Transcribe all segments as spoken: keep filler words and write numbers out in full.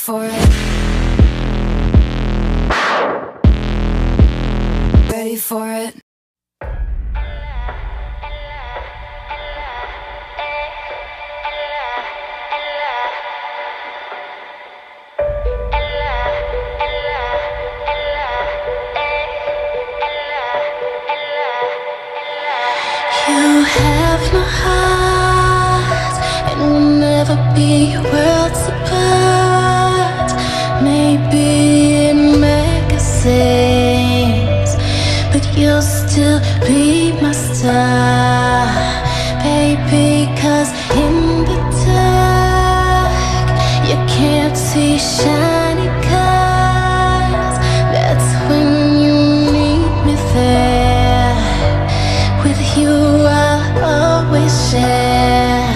for it. Ready for it. You have no heart, and we'll never be worlds apart. Maybe in magazines, but you'll still be my star, baby. 'Cause in the dark, you can't see shiny cars. That's when you need me there. With you I'll always share,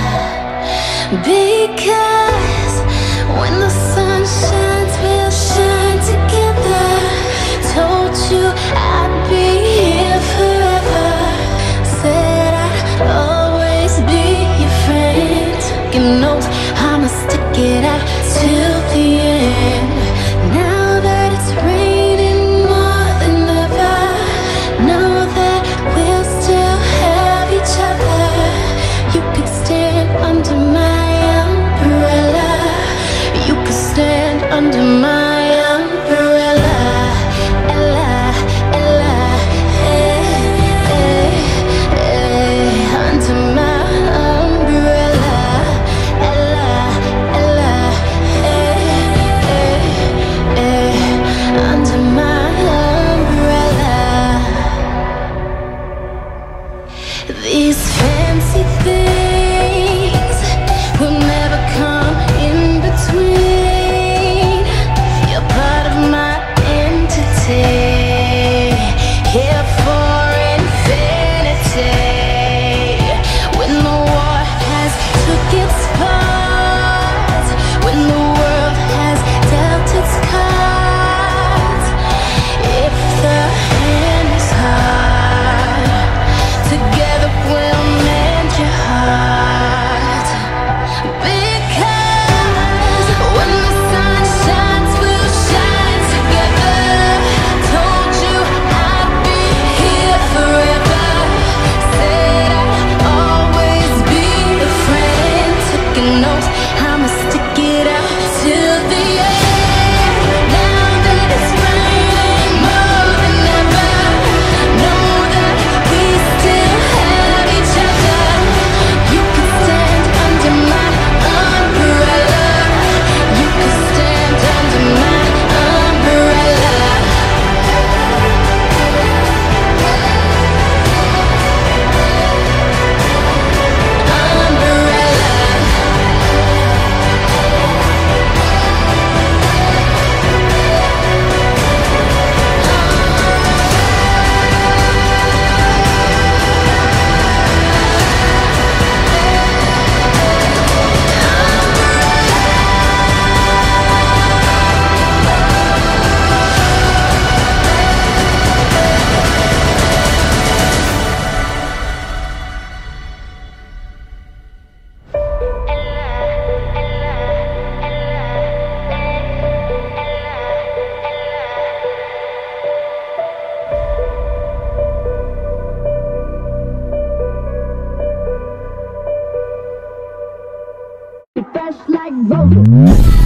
because when the sun shines we'll shine together. Told you I'd be here forever, said I'd always be your friend. You know I'ma stick it out till the end. Now that it's raining more than ever, know that we'll still have each other. You could stand under my umbrella, you could stand under my umbrella. Ella, Ella, eh, eh, eh, under my umbrella. Ella, Ella, eh, eh, eh, under my umbrella. These fancy things will never come in between. You're part of my entity, here for infinity. When the war has took its part, when the world has dealt its cards, if the hand is hard, together we'll mend your heart. Because when the sun shines we'll shine together. Told you I'd be here forever, said I'd always be a friend. Took a note, I'ma stick it out till the end. Now that it's raining more than ever, know that we still have each other. You can stand under my umbrella, you can stand under my umbrella. Fresh like roses.